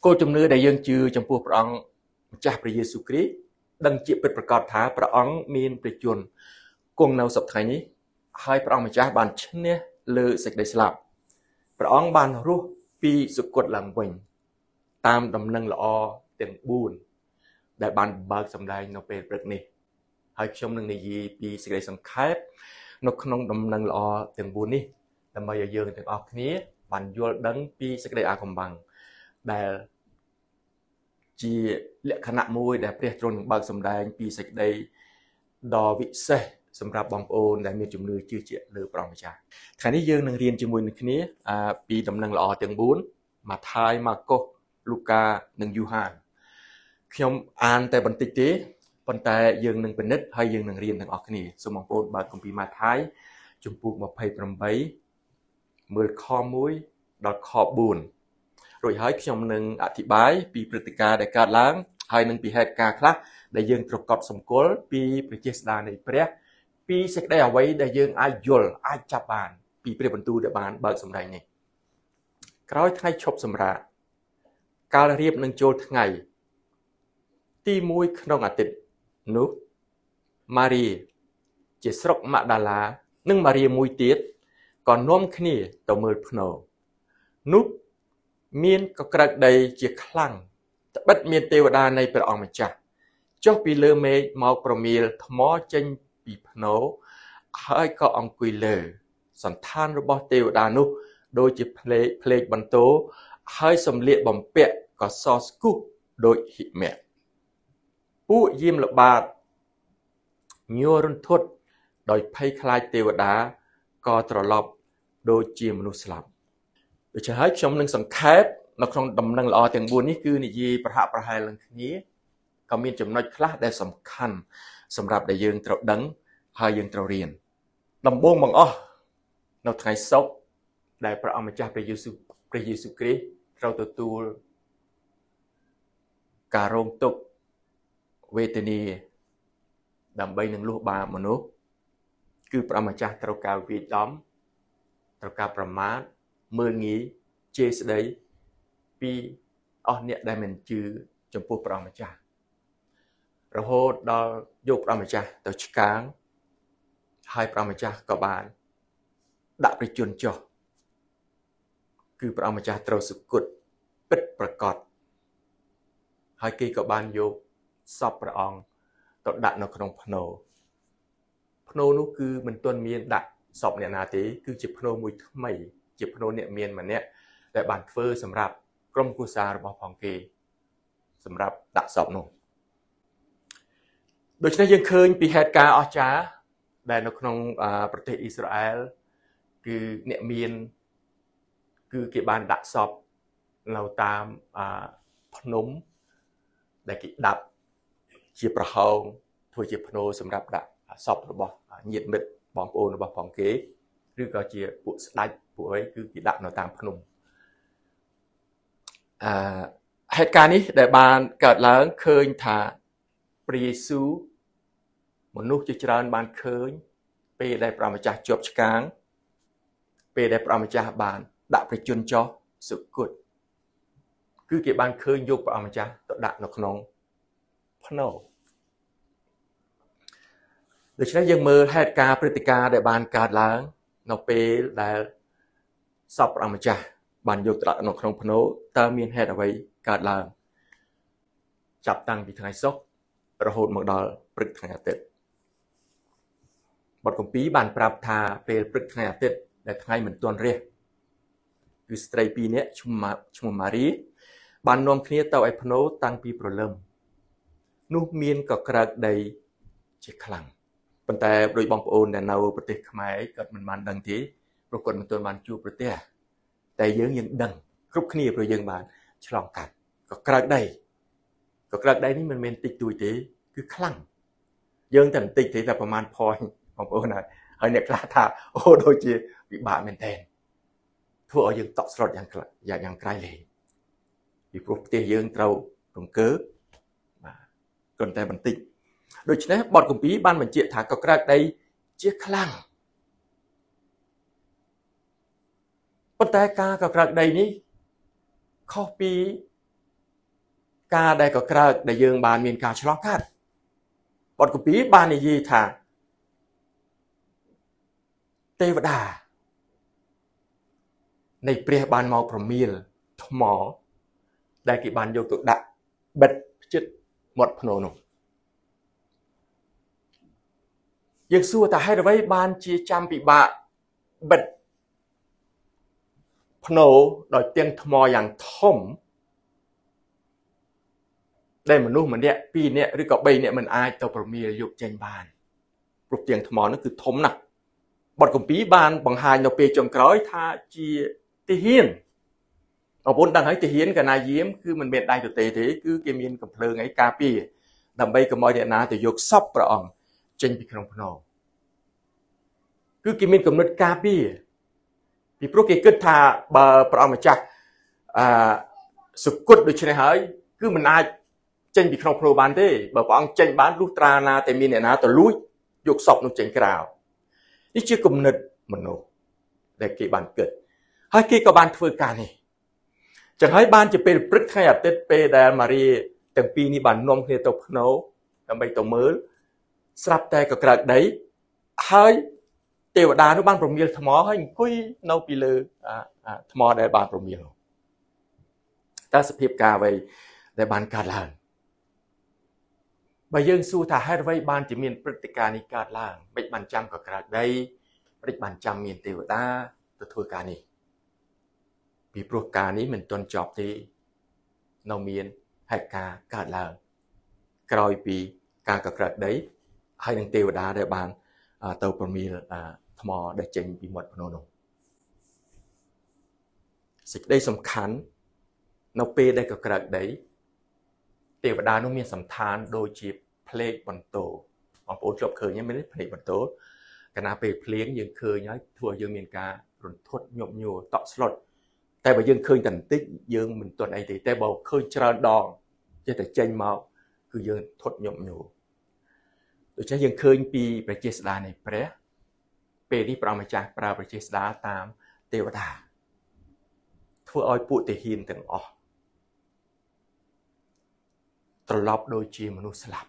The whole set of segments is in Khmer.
គោលជំនឿដែលយើងជឿចំពោះព្រះអង្គម្ចាស់ព្រះយេស៊ូវគ្រីស្ទដឹងជាពិតប្រាកដថាព្រះអង្គមានព្រះជន្មគង់នៅសប្តាហ៍នេះហើយព្រះអង្គម្ចាស់បានឈ្នះលើសេចក្តីស្លាប់ព្រះអង្គបានរស់ពីសុគតឡើងវិញតាមដំណឹងល្អទាំង4ដែលបានបើកសម្ដែងនៅពេលព្រឹកនេះហើយខ្ញុំនឹងនិយាយពីសេចក្តីសង្ខេបនៅក្នុងដំណឹងល្អទាំង4នេះដើម្បីឲ្យយើងទាំងអស់គ្នាបានយល់ដឹងពីសេចក្តីអាថ៌កំបាំងដែលជាលក្ខណៈមួយដែលព្រះទ្រង់នឹងបើកសម្ដែងពីសេចក្តីដ៏វិសេសសម្រាប់បងប្អូនដែលមានជំនឿជឿជាក់លើព្រះម្ចាស់ថ្ងៃនេះយើងនឹងរៀនជាមួយនឹងគ្នាពីដំណឹងល្អទាំង4ម៉ាថាយម៉ាកុសលូកានិងយូហានខ្ញុំអានតែបន្តិចទេប៉ុន្តែយើងនឹងពិនិត្យហើយយើងនឹងរៀនទាំងអស់គ្នាសូមបងប្អូនបើកគម្ពីរម៉ាថាយជំពូក28មើលខ1ដល់ខ4រួចហើយខ្ញុំនឹងអធិប្បាយពីព្រឹត្តិការណ៍ដែលកើតឡើងហើយនឹងពីហេតុការណ៍ខ្លះដែលយើងត្រូវកត់សម្គាល់ពីព្រះចេស្តានៃព្រះពីសេចក្តីអ្វីដែលយើងអាចយល់អាចចាប់បានពីព្រះបន្ទូលដែលបានបើកសម្ដែងនេះក្រោយថ្ងៃឈប់សម្រាកកាលរៀបនឹងចូលថ្ងៃទី1ក្នុងអាទិត្យនោះម៉ារីជាស្រុកម៉ាដាឡានិងម៉ារីមួយទៀតក៏នាំគ្នាទៅមើលភ្នំនោះមានកក្រើកដីជាខ្លាំងត្បិតមានទេវតានៃព្រះអង្គម្ចាស់ចុះពីលើមេឃមកប្រមៀលថ្មចេញពីភ្នំហើយក៏អង្គុយលើសន្តានរបស់ទេវតានោះដូចជាភ្លេកបន្ទោហើយសំលៀកបំពាក់ក៏សស្គុះដូចหิមៈពួកយាមល្បាតញ័ររន្ធត់ដោយភ័យខ្លាចទេវតាក៏ត្រឡប់ដូចជាមនុស្សស្លាប់ដូច្នេះហើយខ្ញុំនឹងសង្ខេបនៅក្នុងដំណឹងល្អទាំង4នេះគឺនិយាយប្រហាក់ប្រហែលនឹងគ្នាក៏មានចំណុចខ្លះដែលសំខាន់សម្រាប់ដែលយើងត្រូវដឹងហើយយើងត្រូវរៀនដំបូងបង្អស់នៅថ្ងៃសុក្រដែលព្រះអង្គម្ចាស់ព្រះយេស៊ូវគ្រីស្ទត្រូវទទួលការរងទុក្ខវេទនាដើម្បីនឹងលុះបាបមនុស្សគឺព្រះម្ចាស់ត្រូវការវាយដំត្រូវការប្រមាថមើលងាយជេរស្ដីពីអស់អ្នកដែលមិនជឿចំពោះព្រះម្ចាស់រហូតដល់យកព្រះម្ចាស់ទៅឆ្កាងហើយព្រះម្ចាស់ក៏បានដាក់ព្រះជន្មចុះគឺព្រះម្ចាស់ត្រូវសុគតពិតប្រាកដហើយគេក៏បានយកសពព្រះអង្គទៅដាក់នៅក្នុងភ្នូនោះគឺមិនទាន់មានដាក់សពអ្នកណាទេគឺជាភ្នូមួយថ្មីជាភ្នូអ្នកមានម្នាក់ដែលបានធ្វើសម្រាប់ក្រុមគ្រួសាររបស់ផងគេសម្រាប់ដាក់សពនោះដូច្នេះយើងឃើញពីហេតុការណ៍អស្ចារ្យដែលនៅក្នុងប្រទេសអ៊ីស្រាអែលគឺអ្នកមានគឺគេបានដាក់សពនៅតាមភ្នំដែលគេដាប់ជាប្រហោងធ្វើជាភ្នូសម្រាប់ដាក់សពរបស់ញាតិមិត្តបងប្អូនរបស់ផងគេឬក៏ជាពួកស្ដេចពួកអីគឺគេដាក់នៅតាមភ្នំហេតុការណ៍នេះដែលបានកើតឡើងឃើញថាព្រះយេស៊ូវមនុស្សជាច្រើនបានឃើញពេលដែលព្រះម្ចាស់ជាប់ឆ្កាងពេលដែលព្រះម្ចាស់បានដាក់ព្រះជន្មចុះសុគតគឺគេបានឃើញយកព្រះម្ចាស់ទៅដាក់នៅក្នុងភ្នូដូច្នេះយើងមើលហេតុការណ៍ព្រឹត្តិការណ៍ដែលបានកើតឡើងនៅពេលដែលសពព្រះម្ចាស់បានយកទៅដាក់នៅក្នុងភ្នូតើមានហេតុអ្វីកើតឡើងចាប់តាំងពីថ្ងៃសុក្ររហូតមកដល់ព្រឹកថ្ងៃអាទិត្យបទគម្ពីរបានប្រាប់ថាពេលព្រឹកថ្ងៃអាទិត្យដែលថ្ងៃមិនទាន់រះគឺស្ត្រីពីរនាក់ឈ្មោះម៉ារីបាននាំគ្នាទៅឯភ្នូតាំងពីព្រលឹមនោះមានកក្រើកដីជាខ្លាំងប៉ុន្តែដោយបងប្អូនដែលនៅប្រទេសខ្មែរគាត់មិនបានដឹងទេព្រោះគាត់មិនទាន់បានជួបប្រទេសតែយើងដឹងគ្រប់គ្នាព្រោះយើងបានឆ្លងកាត់កក្រើកដីនេះមិនមែនតិចតួចទេគឺខ្លាំងយើងតែបន្តិចទេតែប្រហែលផយបងប្អូនហើយអ្នកខ្លះថាអូដូចជាពិបាកមែនតើធ្វើឲ្យយើងតក់ស្លុតយ៉ាងក្រៃលែងពីព្រោះប្រទេសយើងត្រូវរង្គើបាទគ្រាន់តែបន្តិចដូច្នេះបទគម្ពីរបានបញ្ជាក់ថាកក្រើកដីជាខ្លាំងប៉ុន្តែការកក្រើកដីនេះខុសពីការដែលក៏ក្រើកដែលយើងបានមានការឆ្លងកាត់បទគម្ពីរបាននិយាយថាទេវតានៃព្រះបានមកប្រមៀលថ្មដែលគេបានយកទៅដាក់បិទជិតមាត់ភ្នំនោះយើងសួរថាហេតុអ្វីបានជាចាំពិបាកបិទភ្នំដោយទាំងថ្មយ៉ាងធំដែលមនុស្សម្នាក់2នាក់ឬក៏3នាក់មិនអាចទៅប្រមៀលយកចេញបានព្រោះទាំងថ្មនោះគឺធំណាស់បទគម្ពីរបានបង្ហាញនៅពេលចុងក្រោយថាជាទាហានបងប្អូនដឹងហើយទាហានកណាយាមគឺមិនមានដៃទទេទេគឺគេមានកំភ្លើងអីការពារដើម្បីកុំឲ្យអ្នកណាទៅយកសពព្រះអង្គចេញពីក្នុងភ្នំគឺគេមានគំនិតការពារពីព្រោះគេគិតថាបើព្រះអង្គម្ចាស់សុគតដូច្នេះហើយគឺមិនអាចចេញពីក្នុងភ្នំបានទេបើព្រះអង្គចេញបានលុះត្រាណាតែមានអ្នកណាទៅលួចយកសពនោះចេញក្រៅនេះជាគំនិតមនុស្សដែលគេបានគិតហើយគេក៏បានធ្វើការនេះចឹងហើយបានជាពេលព្រឹកថ្ងៃអាទិត្យពេលដែលម៉ារីទាំងពីរនេះបាននាំគ្នាទៅភ្នំដើម្បីទៅមើលស្រាប់តែក៏ក្រើកដីហើយទេវតានោះបានប្រមៀលថ្មហើយអង្គុយនៅពីលើថ្មដែលបានប្រមៀលតើសភាពការអ្វីដែលបានកើតឡើងបើយើងសួរថាហេតុអ្វីបានជាមានព្រឹត្តិការណ៍នេះកើតឡើងមិនបានចាំក៏ក្រើកដីមិនបានចាំមានទេវតាទៅធ្វើការនេះពីព្រោះការនេះមិនទាន់ចប់ទេនៅមានហេតុការណ៍កើតឡើងក្រោយពីការកក្រើកដីហើយនឹងទេវតាដែលបានទៅប្រមៀលថ្មដែលចេញពីមាត់ភ្នំនោះសេចក្តីសំខាន់នៅពេលដែលកក្រើកដីទេវតានោះមានសន្តានដូចជាភ្លេងបន្ទោបងប្អូនជាប់ឃើញហ្នឹងមែនទេភ្លេងបន្ទោកាលណាពេលភ្លៀងយើងឃើញហើយធ្វើឲ្យយើងមានការរន្ធត់ញាប់ញ័រតក់ស្លុតតែបើយើងឃើញតែបន្តិចយើងមិនទាន់អីទេតែបើឃើញច្រើនដងចេះតែចេញមកគឺយើងធត់ញាប់ញ័រដូច្នេះយើងឃើញពីប្រជាស្ដារនៃព្រះពេលនេះព្រះម្ចាស់ប្រើប្រជាស្ដារតាមទេវតាធ្វើឲ្យពួកទាហានទាំងអស់ត្រឡប់ដូចជាមនុស្សស្លាប់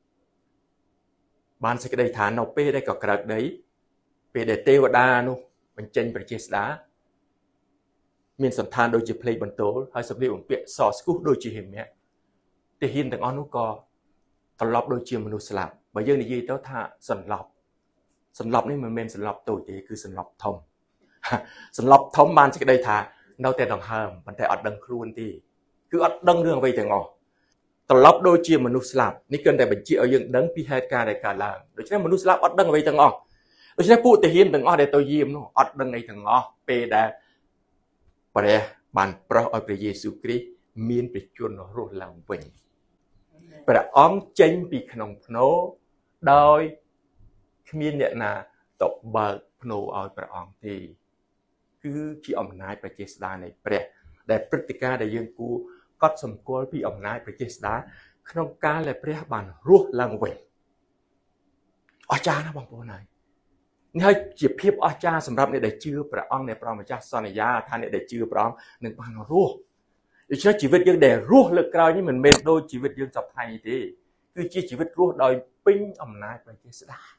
បានសេចក្តីថានៅពេលដែលក៏ក្រើកដីពេលដែលទេវតានោះបញ្ចេញប្រជាស្ដារមានសន្តានដូចជាភ្លេងបន្ទោលហើយសម្លៀកបំពាក់សស្គុះដូចជាហិមៈទាហានទាំងអស់នោះក៏ត្រឡប់ដូចជាមនុស្សស្លាប់បើយើងនិយាយទៅថាសន្លប់នេះមិនមែនសន្លប់តូចទេគឺសន្លប់ធំសន្លប់ធំបានសេចក្តីថានៅតែដង្ហើមប៉ុន្តែអត់ដឹងខ្លួនទេគឺអត់ដឹងរឿងអ្វីទាំងអស់ត្រឡប់ដូចជាមនុស្សស្លាប់នេះគឺតែបញ្ជាឲ្យយើងដឹងពីហេតុការណ៍ដែលកើតឡើងដូច្នេះមនុស្សស្លាប់អត់ដឹងអ្វីទាំងអស់ដូច្នេះពួកទាហានទាំងអស់ដែលទៅយាមនោះអត់ដឹងអីទាំងអស់ពេលដែលព្រះបានប្រោសឲ្យព្រះយេស៊ូវគ្រីស្ទមានព្រះជន្មរស់ឡើងវិញព្រះអង្គចេញពីក្នុងភ្នោដោយគ្មានអ្នកណាទៅបើកភ្នោឲ្យព្រះអង្គទេគឺជាអំណាចប្រជាស្ដារនៃព្រះដែលព្រឹត្តិការណ៍ដែលយើងគួរកត់សម្គាល់ពីអំណាចប្រជាស្ដារក្នុងការដែលព្រះបានរស់ឡើងវិញអស្ចារ្យណាស់បងប្អូនហើយនេះហើយជាភាពអស្ចារ្យសម្រាប់អ្នកដែលជឿព្រះអង្គនៃព្រះម្ចាស់សន្យាថាអ្នកដែលជឿព្រះអង្គនឹងបានរស់ដូច្នេះជីវិតយើងដែលរស់លើកក្រោយនេះមិនមែនដូចជីវិតយើងសប្តាហ៍ទេគឺជាជីវិតរស់ដោយពេញអំណាចប្រជាស្ដារ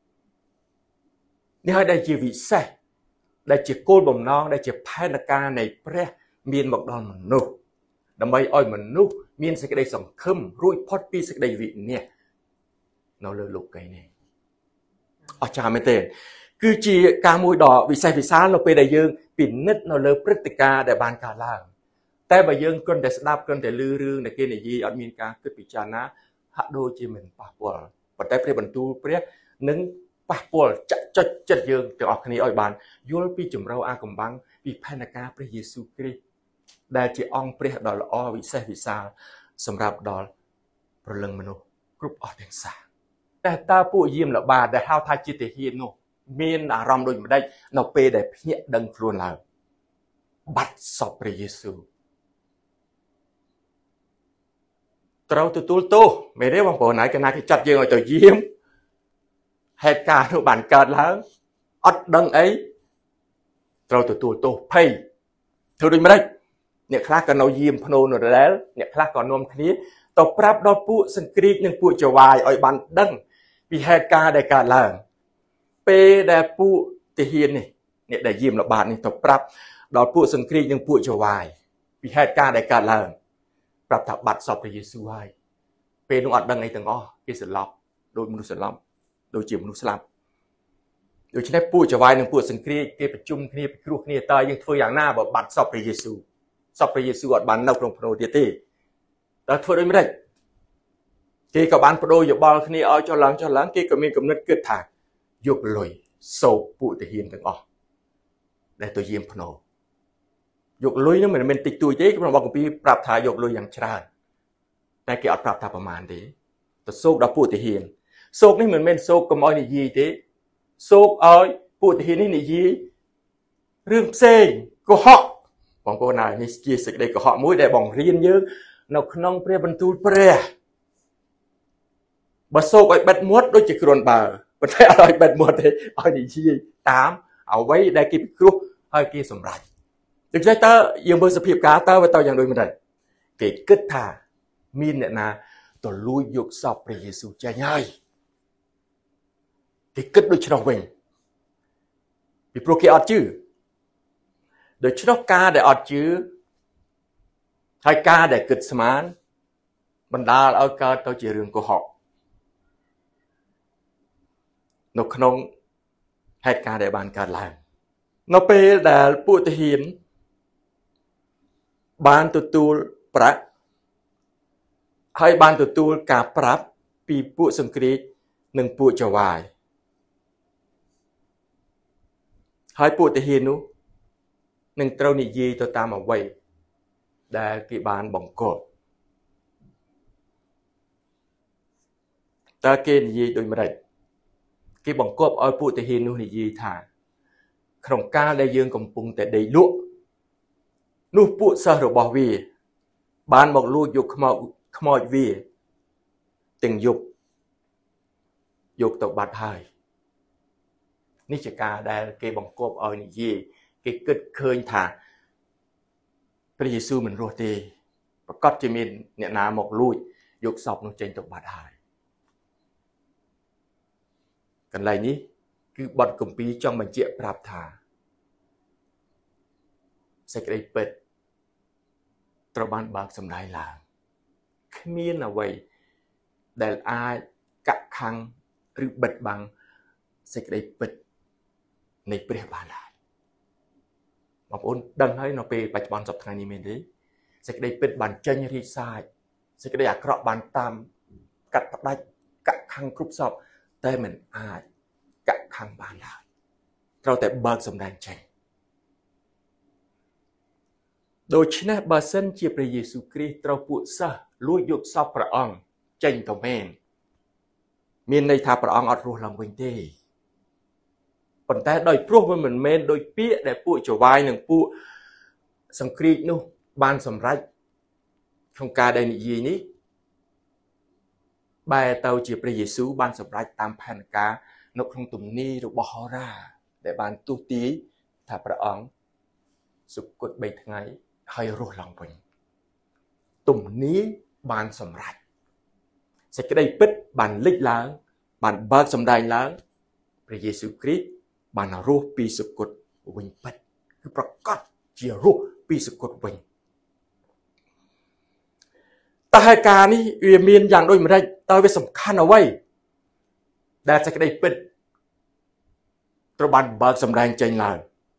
នេះហើយដែលជាវិសេសដែលជាគោលបំណងដែលជាផែនការនៃព្រះមានមកដល់មនុស្សដើម្បីឲ្យមនុស្សមានសេចក្តីសង្ឃឹមរួចផុតពីសេចក្តីវិនាសនៅលើលោកីនេះអស្ចារ្យមែនទេគឺជាការមួយដ៏វិសេសវិសាលនៅពេលដែលយើងពិនិត្យនៅលើព្រឹត្តិការណ៍ដែលបានកើតឡើងតែបើយើងគ្រាន់តែស្ដាប់គ្រាន់តែឮរឿងដែលគេនិយាយអត់មានការគិតពិចារណាហាក់ដូចជាមិនប៉ះពាល់ប៉ុន្តែព្រះបន្ទូលព្រះនឹងប៉ះពាល់ចាក់ចុចចិត្តយើងទាំងអស់គ្នាឲ្យបានយល់ពីចម្រៅអាកំបាំងពីផែនការព្រះយេស៊ូវគ្រីស្ទដែលជាអង្គព្រះដ៏ល្អវិសេសវិសាលសម្រាប់ដល់ព្រលឹងមនុស្សគ្រប់អស់ទាំងសាសតែតើពួកយាមល្បាដែលហៅថាជាទាហាននោះមានអារម្មណ៍ដូចម្ដេចនៅពេលដែលភ្ញាក់ដឹងខ្លួនឡើងបាត់សពព្រះយេស៊ូវត្រូវទទួលទោសមែនទេបងប្អូនហើយកណាគេចាត់យើងឲ្យទៅយាមហេតុការណ៍នោះបានកើតឡើងអត់ដឹងអីត្រូវទទួលទោសភ័យធ្វើដូចម្ដេចអ្នកខ្លះក៏នៅយាមភ្នោនៅដដែលអ្នកខ្លះក៏នាំគ្នាទៅប្រាប់ដល់ពួកសង្គ្រីតនិងពួកចវាយឲ្យបានដឹងពីហេតុការណ៍ដែលកើតឡើងពេលដែលពួកទាហាននេះអ្នកដែលយាមល្បាតនេះទៅប្រាប់ដល់ពួកសង្គ្រីតនិងពួកចវាយពីហេតុការណ៍ដែលកើតឡើងប្រាប់ថាបាត់សពព្រះយេស៊ូវហើយពេលនោះអត់ដឹងអីទាំងអស់គេស្លាប់ដោយមនុស្សស្លាប់ដូចជាមនុស្សស្លាប់ដូច្នេះពួកចវាយនិងពួកសង្គ្រីតគេប្រជុំគ្នាពិគ្រោះគ្នាតើយើងធ្វើយ៉ាងណាបើបាត់សពព្រះយេស៊ូវសពព្រះយេស៊ូវអត់បាននៅក្នុងភ្នូទៀតទេតើធ្វើដូចម្តេចគេក៏បានបដូរយោបល់គ្នាឲ្យចុះឡើងគេក៏មានគំនិតគិតថាយកលុយសោកពួកទាហានទាំងអស់ដែលទៅយាមភ្នូយកលុយនោះមិនមែនតិចតួចទេក្នុងបទគម្ពីរប្រាប់ថាយកលុយយ៉ាងច្រើនតែគេអត់ប្រាប់ថាប្រមាណទេទៅសោកដល់ពួកទាហានសោកនេះមិនមែនសោកកុំឲ្យនិយាយទេសោកឲ្យពួកទាហាននេះនិយាយរឿងផ្សេងកុហកបងប្អូនហើយនេះជាសេចក្តីកុហកមួយដែលបង្រៀនយើងនៅក្នុងព្រះបន្ទូលព្រះបើសោកឲ្យបិទមាត់ដូចជាគ្រាន់បើប៉ុន្តែអត់ឲ្យបិទមាត់ទេឲ្យនិយាយតាមអ្វីដែលគេពិគ្រោះហើយគេសម្រេចដូច្នេះតើយើងមើលសភាពការតើវាទៅយ៉ាងដូចម្តេចគេគិតថាមានអ្នកណាទៅលួចយកសពព្រះយេស៊ូវចេញហើយគេគិតដូច្នោះវិញពីព្រោះគេអត់ជឿដូច្នោះការដែលអត់ជឿហើយការដែលគិតស្មានបណ្ដាលឲ្យកើតទៅជារឿងកុហកនៅក្នុងហេតុការណ៍ដែលបានកើតឡើងនៅពេលដែលពួកទាហានបានទទួលប្រាក់ហើយបានទទួលការប្រាប់ពីពួកសង្គ្រាចនិងពួកចវាយហើយពួកទាហាននោះនឹងត្រូវនិយាយទៅតាមអ្វីដែលគេបានបង្គាប់តើគេនិយាយដូចម្តេចគេបង្គាប់ឲ្យពួកទាហាននោះនិយាយថាក្នុងកាលដែលយើងកំពុងតែដេកលក់នោះពួកសិស្សរបស់វាបានមកលួចយកខ្មោចវាទាំងយប់យកទៅបាត់ហើយនេះជាការដែលគេបង្គាប់ឲ្យនិយាយគេគិតឃើញថាព្រះយេស៊ូវមិនរស់ទេប្រកាសជាមានអ្នកណាមកលួចយកសពនោះចេញទៅបាត់ហើយកន្លែងនេះគឺបទគម្ពីរចង់បញ្ជាក់ប្រាប់ថាសេចក្តីពិតត្រូវបានបើកសម្ដែងឡើងគ្មានអ្វីដែលអាចកាក់ខាំងឬបិទបាំងសេចក្តីពិតនៃព្រះបានដែរបងប្អូនដឹងហើយនៅពេលបច្ចុប្បន្នសប្តាហ៍នេះមែនទេសេចក្តីពិតបានចេញរីកសាយសេចក្តីអាក្រក់បានតាមកាត់ផ្ដាច់កាក់ខាំងគ្រប់សពតែមិនអាចកាក់ខាំងបានឡើយត្រូវតែបើកសម្ដែងចេញដូច្នេះបើសិនជាព្រះយេស៊ូវគ្រីស្ទត្រូវពួកសិស្សលួចយកសពព្រះអង្គចេញទៅមែនមានន័យថាព្រះអង្គអត់រស់ឡើងវិញទេប៉ុន្តែដោយព្រោះវាមិនមែនដោយពាក្យដែលពួកចវាយនិងពួកសង្គ្រាចនោះបានសម្រេចក្នុងការដែលនិយាយនេះបែរទៅជាព្រះយេស៊ូវបានសម្រេចតាមផែនការនៅក្នុងទំនាយរបស់ហោរាដែលបានទស្សទាយថាព្រះអង្គសុគត3ថ្ងៃហើយរស់ឡើងវិញទំនាយបានសម្រេចសេចក្តីពិតបានលេចឡើងបានបើកសម្ដែងឡើងព្រះយេស៊ូវគ្រីស្ទបានរស់ពីសុគតវិញពិតគឺប្រកាសជារស់ពីសុគតវិញតើហេតុការណ៍នេះវាមានយ៉ាងដូចម្តេចតើវាសំខាន់អ្វីដែលសេចក្តីពិតត្រូវបានបើកសម្ដែងចេញឡើង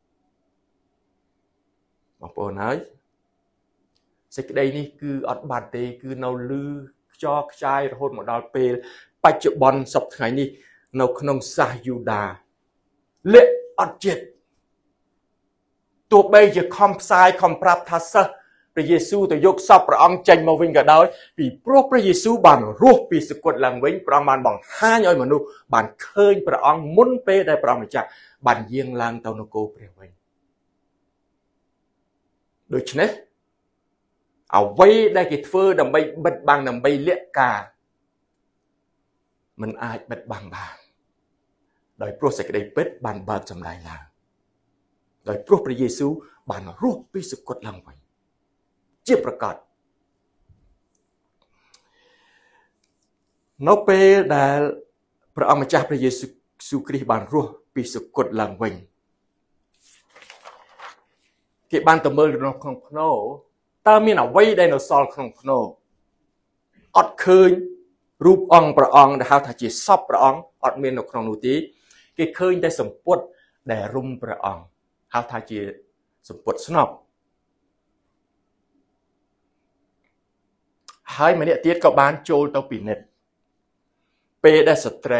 បងប្អូនហើយសេចក្តីនេះគឺអត់បាត់ទេគឺនៅលឺខ្យល់ខ្ចាយរហូតមកដល់ពេលបច្ចុប្បន្នសប្តាហ៍ថ្ងៃនេះនៅក្នុងសាសយូដាលាក់អត់ចិត្តទោះបីជាខំផ្សាយខំប្រាប់ថាសិស្សព្រះយេស៊ូវទៅយកសពព្រះអង្គចេញមកវិញក៏ដោយពីព្រោះព្រះយេស៊ូវបានរស់ពីសុគតឡើងវិញព្រះអង្គបានបង្ហាញឲ្យមនុស្សបានឃើញព្រះអង្គមុនពេលដែលព្រះអង្គម្ចាស់បានយាងឡើងទៅនគរព្រះវិញដូច្នេះអ្វីដែលគេធ្វើដើម្បីបិទបាំងដើម្បីលាក់ការមិនអាចបិទបាំងបានដោយព្រោះសេចក្តីពិតបានបើកសម្ដែងឡើងដោយព្រោះព្រះយេស៊ូវបានរស់ពីសុគតឡើងវិញជាប្រកាសនៅពេលដែលព្រះអង្គម្ចាស់ព្រះយេស៊ូវគ្រីស្ទបានរស់ពីសុគតឡើងវិញគេបានទៅមើលក្នុងភ្នោតើមានអ្វីដែលនៅសល់ក្នុងភ្នោអត់ឃើញរូបអង្គព្រះអង្គដែលហៅថាជាសពព្រះអង្គអត់មាននៅក្នុងនោះទេគេឃើញតែសម្ពុតដែលរុំព្រះអង្គហៅថាជាសម្ពុតស្នប់ហើយម្នាក់ទៀតក៏បានចូលទៅពិនិត្យពេលដែលស្ត្រី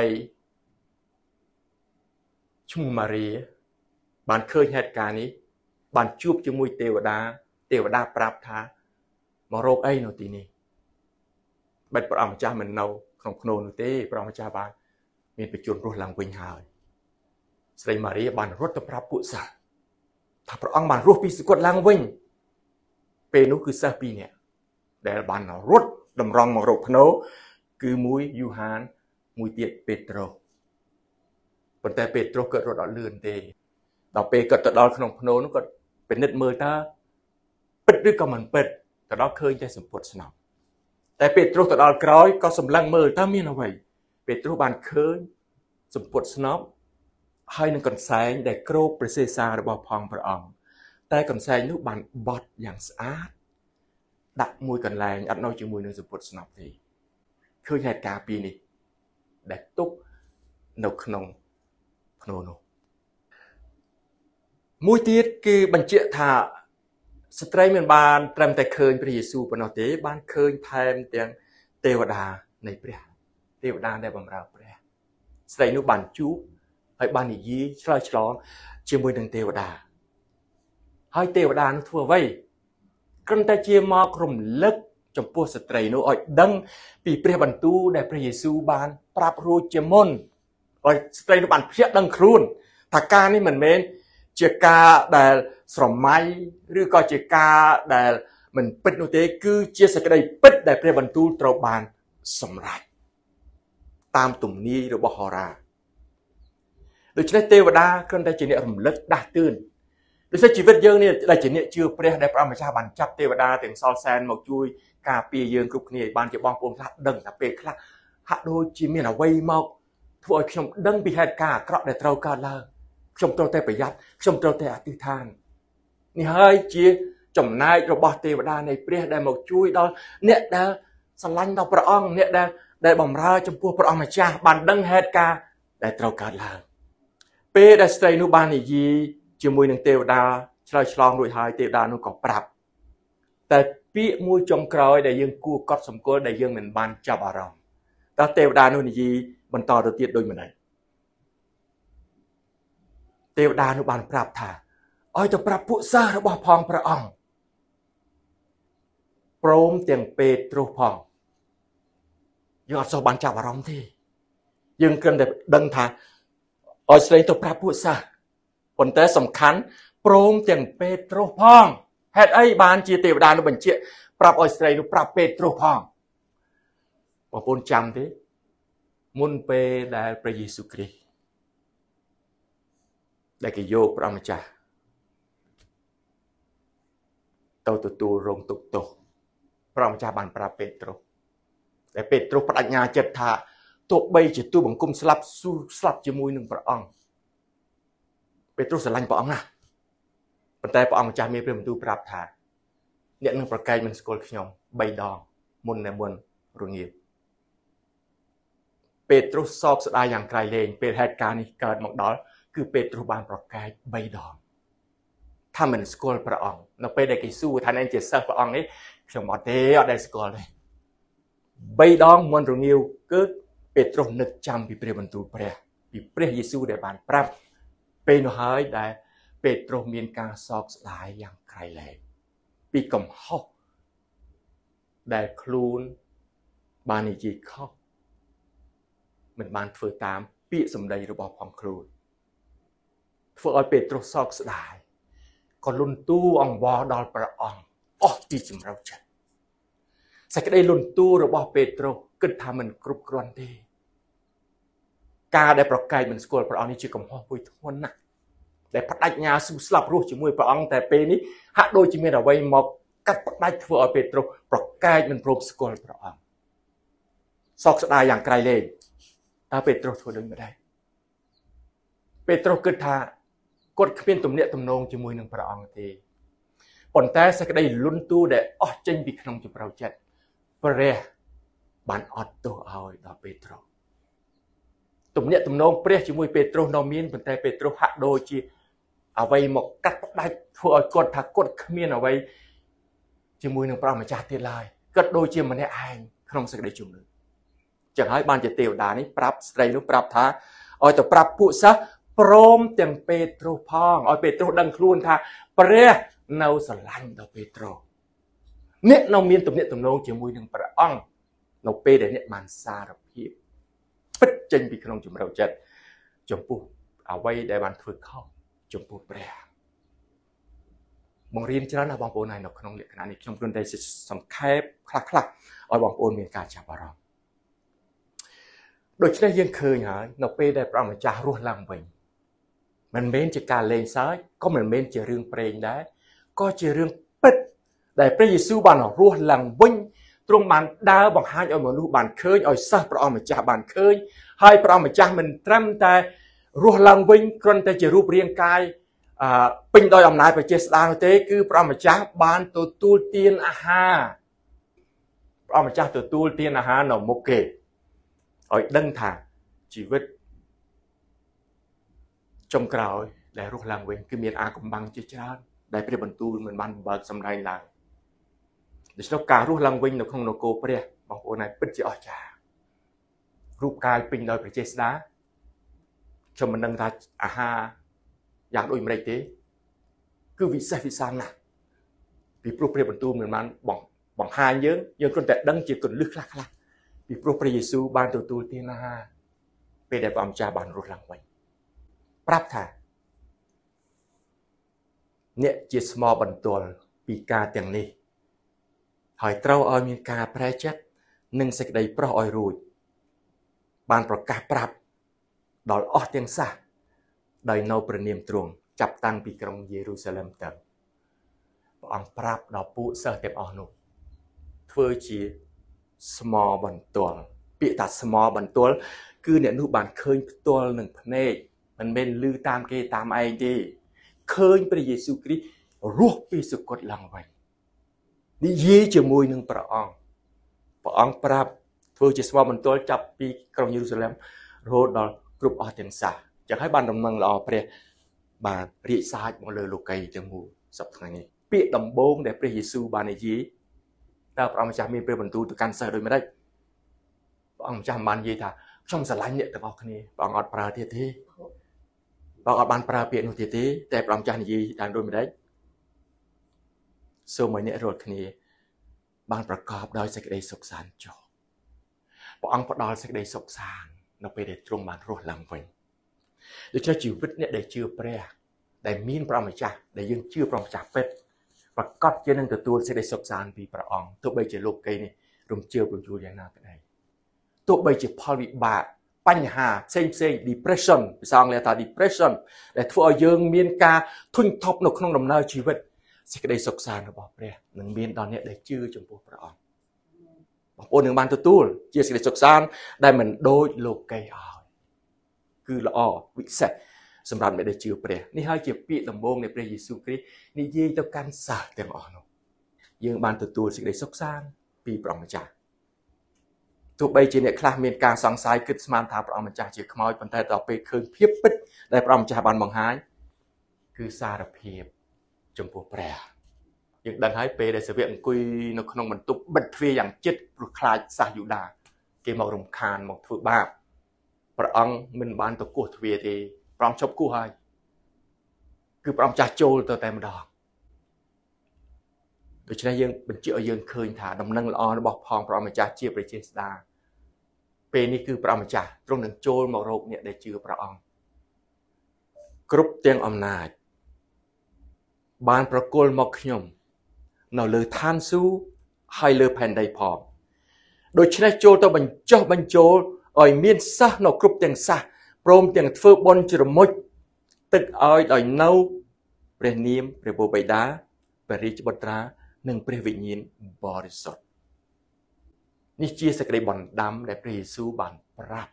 ឈ្មោះម៉ារីបានឃើញហេតុការណ៍នេះបានជួបជាមួយទេវតាប្រាប់ថាមករកអីនៅទីនេះបិទព្រះអង្គម្ចាស់មិននៅក្នុងភ្នោនោះទេព្រះអង្គម្ចាស់បានមានបញ្ជនរស់ឡើងវិញហើយស្រីម៉ារីបានរត់ទៅប្រាប់ពួកសិស្សថាព្រះអង្គបានរស់ពីសុគតឡើងវិញពេលនោះគឺសិស្ស2នាក់ដែលបានរត់តម្រង់មករកភ្នោគឺមួយយូហានមួយទៀតពេត្រុសប៉ុន្តែពេត្រុសគាត់រត់អត់លឿនទេដល់ពេលគាត់ទៅដល់ក្នុងភ្នោនោះគាត់ពិនិត្យមើលតើពិតឬក៏មិនពិតទៅដល់ឃើញតែសម្ពុតស្នប់តែពេត្រុសទៅដល់ក្រោយក៏សម្លឹងមើលតើមានអ្វីពេត្រុសបានឃើញសម្ពុតស្នប់ហើយនឹងកន្សែងដែលគ្របព្រះសេសារបស់ផងព្រះអង្គតែកន្សែងនោះបានបត់យ៉ាងស្អាតដាក់មួយកន្លែងអត់នៅជាមួយនឹងសម្ពុតស្នប់ទេឃើញហេតុការណ៍ពីរនេះដែលទុកនៅក្នុងភ្នោនោះមួយទៀតគឺបញ្ជាក់ថាស្ត្រីមិនបានត្រឹមតែឃើញព្រះយេស៊ូវប៉ុណ្ណោះទេបានឃើញថែមទាំងទេវតានៃព្រះទេវតាដែលបម្រើព្រះស្រីនោះបានជួបហើយបាននិយាយឆ្លើយឆ្លងជាមួយនឹងទេវតាហើយទេវតានោះធ្វើអ្វីគ្រាន់តែជាមករំលឹកចំពោះស្ត្រីនោះឲ្យដឹងពីព្រះបន្ទូលដែលព្រះយេស៊ូវបានប្រាប់រួចជាមុនឲ្យស្ត្រីនោះបានភ្ជាប់ដឹងខ្លួនថាការនេះមិនមែនជាការដែលស្រមៃឬក៏ជាការដែលមិនពិតនោះទេគឺជាសេចក្តីពិតដែលព្រះបន្ទូលត្រូវបានសម្រេចតាមទំនាយរបស់ហោរាដូច្នេះទេវតាគ្រាន់តែជាអ្នករំលឹកដាស់តឿនដូច្នេះជីវិតយើងនេះដែលជាអ្នកជឿព្រះដែលព្រះម្ចាស់បានចាប់ទេវតាទាំងសល់សែនមកជួយការពារយើងគ្រប់គ្នាឲ្យបានជាបងប្អូនខ្លះដឹងថាពេលខ្លះហាក់ដូចជាមានអ្វីមកធ្វើឲ្យខ្ញុំដឹងពីហេតុការណ៍អាក្រក់ដែលត្រូវកើតឡើងខ្ញុំត្រូវតែប្រយ័ត្នខ្ញុំត្រូវតែអធិដ្ឋាននេះហើយជាចំណែករបស់ទេវតានៃព្រះដែលមកជួយដល់អ្នកដែលស្រឡាញ់ដល់ព្រះអង្គអ្នកដែលបម្រើចំពោះព្រះអង្គម្ចាស់បានដឹងហេតុការណ៍ដែលត្រូវកើតឡើងពេលដែលស្ត្រីនោះបាននិយាយជាមួយនឹងទេវតាឆ្លើយឆ្លងរួចហើយទេវតានោះក៏ប្រាប់តែពាក្យមួយចុងក្រោយដែលយើងគួរកត់សម្គាល់ដែលយើងមិនបានចាប់អារម្មណ៍តើទេវតានោះនិយាយបន្តទៅទៀតដូចម្ដេចទេវតានោះបានប្រាប់ថាឲ្យទៅប្រាប់ពួកសិស្សរបស់ផងព្រះអង្គព្រមទាំងពេត្រុសផងយើងអត់សូវបានចាប់អារម្មណ៍ទេយើងគ្រាន់តែដឹងថាឲ្យស្រីទៅប្រាប់ពួកសិស្សប៉ុន្តែសំខាន់ព្រមទាំងពេត្រុសផងហេតុអីបានជាទេវតានោះបញ្ជាក់ប្រាប់ឲ្យស្រីនោះប្រាប់ពេត្រុសផងបងប្អូនចាំទេមុនពេលដែលព្រះយេស៊ូវគ្រីស្ទដែលគេយកព្រះម្ចាស់ទៅទទួលរងទុក្ខទោសព្រះម្ចាស់បានប្រាប់ពេត្រុសតែពេត្រុសបដិញ្ញាចិត្តថាទោះបីជាទូបង្គំស្លាប់ជាមួយនឹងព្រះអង្គពេត្រុសស្រឡាញ់ព្រះអង្គណាស់ប៉ុន្តែព្រះអង្គម្ចាស់មានព្រះបន្ទូលប្រាប់ថាអ្នកនឹងប្រកែកមិនស្គាល់ខ្ញុំ3ដងមុនរងាវពេត្រុសសោកស្ដាយយ៉ាងក្រៃលែងពេលហេតុការណ៍នេះកើតមកដល់គឺពេត្រុសបានប្រកែក3ដងថាមិនស្គាល់ព្រះអង្គនៅពេលដែលគេសួរថាអ្នកជាសិស្សព្រះអង្គនេះខ្ញុំអត់ដែលស្គាល់ទេ3ដងមុនរងាវគឺពេត្រុសនឹកចាំពីព្រះបន្ទូលព្រះពីព្រះយេស៊ូវដែលបានប្រាប់ពេលនោះហើយដែលពេត្រុសមានការសោកស្ដាយយ៉ាងក្រៃលែងពីកំហុសដែលខ្លួនបាននិយាយខុសមិនបានធ្វើតាមពាក្យសម្ដីរបស់ផងខ្លួនធ្វើឲ្យពេត្រុសសោកស្ដាយក៏លន់តួអង្វរដល់ព្រះអង្គអស់ពីចម្រៅចិត្តសេចក្តីលន់តួរបស់ពេត្រុសគិតថាមិនគ្រប់គ្រាន់ទេការដែលប្រកែកមិនស្គាល់ព្រះអង្គនេះជាកំហុសមួយធ្ងន់ណាស់ដែលបដិញ្ញាស៊ូស្លាប់រស់ជាមួយព្រះអង្គតែពេលនេះហាក់ដូចជាមានអ្វីមកកាត់ផ្ដាច់ធ្វើឲ្យពេត្រុសប្រកែកមិនព្រមស្គាល់ព្រះអង្គសោកស្ដាយយ៉ាងក្រៃលែងតើពេត្រុសធ្វើដូចម្ដេចពេត្រុសគិតថាគាត់គ្មានទំនាក់ទំនងជាមួយនឹងព្រះអង្គទេប៉ុន្តែសេចក្តីលន់ទូដែលអស់ចេញពីក្នុងចម្រៅចិត្តព្រះបានអត់ទោសឲ្យដល់ពេត្រុសទំនាក់ទំនងព្រះជាមួយពេត្រុសនៅមានប៉ុន្តែពេត្រុសហាក់ដូចជាអ្វីមកកាត់ផ្ដាច់ធ្វើឲ្យគាត់ថាគាត់គ្មានអ្វីជាមួយនឹងព្រះម្ចាស់ទៀតឡើយគាត់ដូចជាម្នាក់ឯងក្នុងសេចក្តីជំនឿចឹងហើយបានជាទេវតានេះប្រាប់ស្ត្រីនោះប្រាប់ថាឲ្យទៅប្រាប់ពួកសិស្សព្រមទាំងពេត្រុសផងឲ្យពេត្រុសដឹងខ្លួនថាព្រះនៅស្រឡាញ់ដល់ពេត្រុសអ្នកនៅមានទំនាក់ទំនងជាមួយនឹងព្រះអង្គនៅពេលដែលអ្នកបានសារភាពពិតចេញពីក្នុងជំរៅចិត្តចំពោះអ្វីដែលបានធ្វើខុសចំពោះព្រះបង្រៀនច្រើនណាស់បងប្អូនហើយនៅក្នុងលក្ខណៈនេះខ្ញុំគ្រាន់តែសង្ខេបខ្លះៗឲ្យបងប្អូនមានការចាប់អារម្មណ៍ដូច្នេះយើងឃើញហើយនៅពេលដែលព្រះម្ចាស់រស់ឡើងវិញមិនមែនជាការលេងសើចក៏មិនមែនជារឿងព្រេងដែរក៏ជារឿងពិតដែលព្រះយេស៊ូវបានរស់ឡើងវិញទ្រង់បានដើរបង្ហាញឲ្យមនុស្សបានឃើញឲ្យសិស្សព្រះអង្គម្ចាស់បានឃើញហើយព្រះអង្គម្ចាស់មិនត្រឹមតែរស់ឡើងវិញគ្រាន់តែជារូបរាងកាយពេញដោយអំណាចព្រះចេស្តានោះទេគឺព្រះម្ចាស់បានទទួលទានអាហារព្រះម្ចាស់ទទួលទានអាហារនៅមុខគេឲ្យដឹងថាជីវិតចុងក្រោយដែលរស់ឡើងវិញគឺមានអាកំបាំងជាច្រើនដែលព្រះបន្ទូលមិនបានបើកសម្ដែងឡើងដូច្នេះការរស់ឡើងវិញនៅក្នុងនគរព្រះបងប្អូនហើយពិតជាអស្ចារ្យរូបកាយពេញដោយព្រះចេស្តាខ្ញុំមិនដឹងថាអាហារយ៉ាងដូចម្តេចទេគឺវិសេសវិសាលណាស់ពីព្រោះព្រះបន្ទូលមិនបានបង្ហាញយើងគ្រាន់តែដឹងជាគន្លឹះខ្លះៗពីព្រោះព្រះយេស៊ូវបានទទួលទានអាហារពេលដែលព្រះម្ចាស់បានរស់ឡើងវិញប្រាប់ថាអ្នកជាស្មោបន្ទាល់ពីការទាំងនេះហើយត្រូវឲ្យមានការប្រែចិត្តនិងសេចក្តីប្រោះឲ្យរួចបានប្រកាសប្រាប់ដល់អស់ទាំងសះដោយនៅព្រះនាមទ្រង់ចាប់តាំងពីក្រុងយេរូសាឡិមទៅព្រះអង្គប្រាប់ដល់ពួកសិស្សទាំងអស់នោះធ្វើជាស្មោបន្ទាល់ពាក្យថាស្មោបន្ទាល់គឺអ្នកនោះបានឃើញផ្ទាល់នឹងភ្នែកមិនមែនឮតាមគេតាមឯងទេឃើញព្រះយេស៊ូវគ្រីស្ទរស់ពីសុគតឡើងវិញនិយាយជាមួយនឹងព្រះអង្គប្រាប់ធ្វើជាស្មោបន្ទាល់ចាប់ពីក្រុងយេរូសាឡិមរហូតដល់គ្រប់អស់ទាំងសះចឹងហើយបានដំណឹងល្អព្រះបានរាជសារមកលើលោកីទាំងមូលសប្តាហ៍ថ្ងៃនេះពាក្យដំបូងដែលព្រះយេស៊ូវបាននិយាយតើព្រះអង្គម្ចាស់មានព្រះបន្ទូលទៅកាន់សិស្សដូចម្តេចព្រះអង្គម្ចាស់បាននិយាយថាខ្ញុំស្រឡាញ់អ្នកទាំងអស់គ្នាព្រះអង្គអត់ប្រើទៀតទេព្រះអង្គអត់បានប្រើពាក្យនោះទៀតទេតែព្រះអង្គម្ចាស់និយាយតាមដូចម្តេចសូមឲ្យអ្នករាល់គ្នាបានប្រកបដោយសេចក្តីសុខសាន្តចុះព្រះអង្គផ្ដល់សេចក្តីសុខសាន្តនៅពេលដែលទ្រង់បានរស់ឡើងវិញដូច្នេះជីវិតអ្នកដែលជឿព្រះដែលមានព្រះម្ចាស់ដែលយើងជឿព្រះម្ចាស់ពិតប្រកបជានឹងទទួលសេចក្តីសុខសាន្តពីព្រះអង្គទោះបីជាលោកីនេះរំជើបរំជួលយ៉ាងណាក្តីទោះបីជាផលវិបាកបញ្ហាផ្សេង depression ភាសាអង់គ្លេសថា depression ដែលធ្វើឲ្យយើងមានការធុញថប់នៅក្នុងដំណើរជីវិតសេចក្តីសុខសាន្តរបស់ព្រះនឹងមានដល់អ្នកដែលជឿចំពោះព្រះអង្គបងប្អូននឹងបានទទួលជាសេចក្តីសុខសាន្តដែលមិនដូចលោកីឲ្យគឺល្អវិសេសសម្រាប់អ្នកដែលជឿព្រះនេះហើយជាពាក្យដំបូងនៃព្រះយេស៊ូវគ្រីស្ទនិយាយទៅកាន់សិស្សទាំងអស់នោះយើងបានទទួលសេចក្តីសុខសាន្តពីព្រះម្ចាស់ទោះបីជាអ្នកខ្លះមានការសង្ស័យគិតស្មានថាព្រះម្ចាស់ជាខ្មោចប៉ុន្តែដល់ពេលឃើញភាពពិតដែលព្រះម្ចាស់បានបង្ហាញគឺសារភាពចំពោះព្រះយើងដឹងហើយពេលដែលសាវកអង្គុយនៅក្នុងបន្ទប់បិទទ្វារយ៉ាងជិតព្រោះខ្លាចសាសយូដាគេមករំខានមកធ្វើបាបព្រះអង្គមិនបានទៅគោះទ្វារទេព្រះអង្គជប់គោះហើយគឺព្រះម្ចាស់ចូលទៅតែម្ដងដូច្នេះយើងបញ្ជាក់ឲ្យយើងឃើញថាដំណឹងល្អរបស់ផងព្រះម្ចាស់ជាព្រះចេស្តាពេលនេះគឺព្រះម្ចាស់ទ្រង់នឹងចូលមករកអ្នកដែលជឿព្រះអង្គគ្រប់ទាំងអំណាចបានប្រគល់មកខ្ញុំនៅលើឋានសួគ៌ហើយលើផែនដីផងដូច្នេះចូលទៅបញ្ចុះបញ្ចូលឲ្យមានសិស្សនៅគ្រប់ទាំងសះព្រមទាំងធ្វើបុណ្យជ្រមុជទឹកឲ្យដោយនៅព្រះនាមព្រះបិតាព្រះរាជបុត្រានិងព្រះវិញ្ញាណបរិសុទ្ធនេះជាសេចក្តីបណ្ដាំដែលព្រះយេស៊ូវបានប្រាប់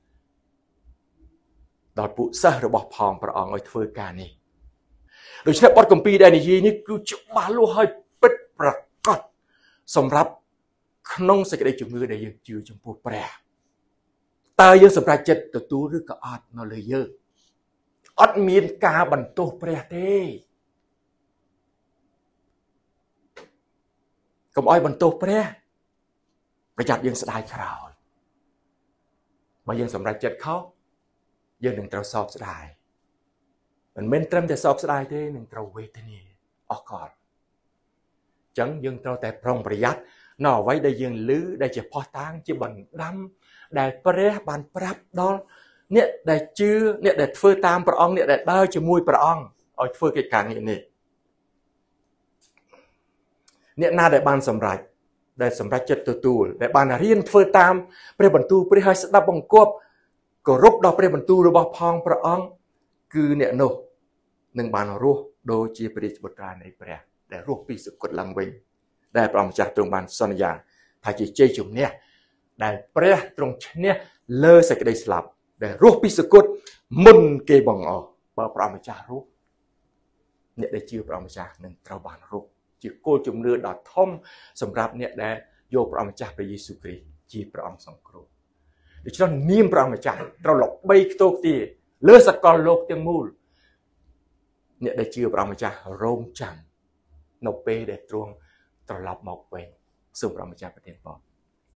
ដល់ពួកសិស្សរបស់ផងព្រះអង្គឲ្យធ្វើការនេះដូច្នេះបទគម្ពីរដែលនិយាយនេះគឺច្បាស់លាស់ហើយពិតប្រាកដសម្រាប់ក្នុងសេចក្តីជំនឿដែលយើងជឿចំពោះព្រះតើយើងសម្រេចចិត្តទទួលឬក៏អត់នៅលើយើងអត់មានការបន្ទោសព្រះទេកុំឲ្យបន្ទោសព្រះប្រយ័ត្នយើងស្ដាយក្រោយបើយើងសម្រេចចិត្តខុសយើងនឹងត្រូវសោកស្ដាយមិនមែនត្រឹមតែសោកស្ដាយទេនឹងត្រូវវេទនាអស់កលអញ្ចឹងយើងត្រូវតែប្រុងប្រយ័ត្ននៅអ្វីដែលយើងឮដែលជាផុសតាងជាបណ្ដាំដែលព្រះបានប្រាប់ដល់អ្នកដែលជឿអ្នកដែលធ្វើតាមព្រះអង្គអ្នកដែលដើរជាមួយព្រះអង្គឲ្យធ្វើកិច្ចការងារនេះអ្នកណាដែលបានសម្រេចចិត្តទទួលដែលបានរៀនធ្វើតាមព្រះបន្ទូលព្រះឲ្យស្ដាប់បង្គាប់គោរពដល់ព្រះបន្ទូលរបស់ផងព្រះអង្គគឺអ្នកនោះនឹងបានរស់ដូចជាព្រះរាជបុត្រានៃព្រះដែលរស់ពីសុគតឡើងវិញដែលព្រះម្ចាស់ទ្រង់បានសន្យាថាជាជ័យជំនះដែលព្រះទ្រង់ឈ្នះលើសេចក្តីស្លាប់ដែលរស់ពីសុគតមុនគេបង្អស់បើព្រះម្ចាស់រស់អ្នកដែលជឿព្រះម្ចាស់នឹងត្រូវបានរស់ជាគោលជំនឿដ៏ធំសម្រាប់អ្នកដែលយកព្រះម្ចាស់ព្រះយេស៊ូវគ្រីស្ទជាព្រះអង្គសង្គ្រោះដូច្នេះនាមព្រះម្ចាស់ត្រូវល្បីខ្ទោខ្ទាលើសកលលោកទាំងមូលអ្នកដែលជឿព្រះម្ចាស់រងចាំនៅពេលដែលទ្រង់ត្រឡប់មកវិញសូមព្រះម្ចាស់ប្រទានពរ